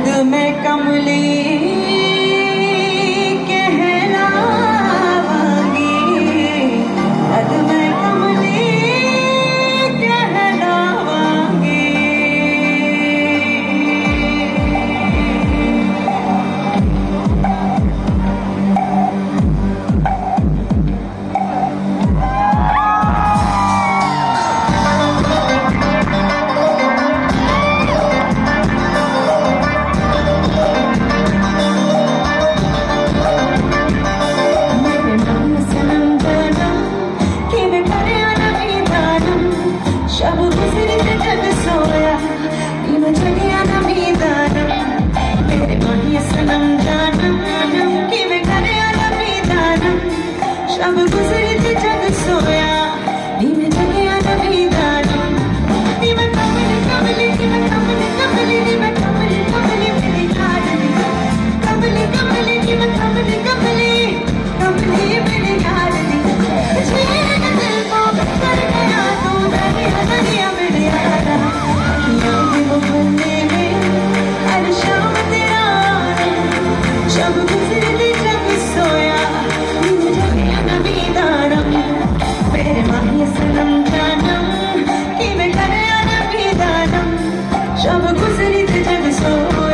अद में कमली कहलावांगी, अद में कमली कहलावांगी। शब गुजरी ते जग सोया, नीम जगिया ना मीदानम, मेरे माही सनम जानम, कि मैं करे ना मीदानम। शब गुजरी ते जग सोया, नीम जगिया ना मीदानम। नीम कमली कमली, नीम कमली कमली, नीम कमली कमली मेरी यादनी, कमली कमली, नीम कमली कमली, कमली मेरी यादनी। मेरे दिल को कर गया तू दरिया दरिया मेरे यारा, याद मोहल्ले में हर शाम तेरा आना। शब गुजरी जब सोया, नींद जगिया ना मीदानम, मेरे माही सनम जानम, कि मैं करे ना मीदानम। शब गुजरी जब सोया।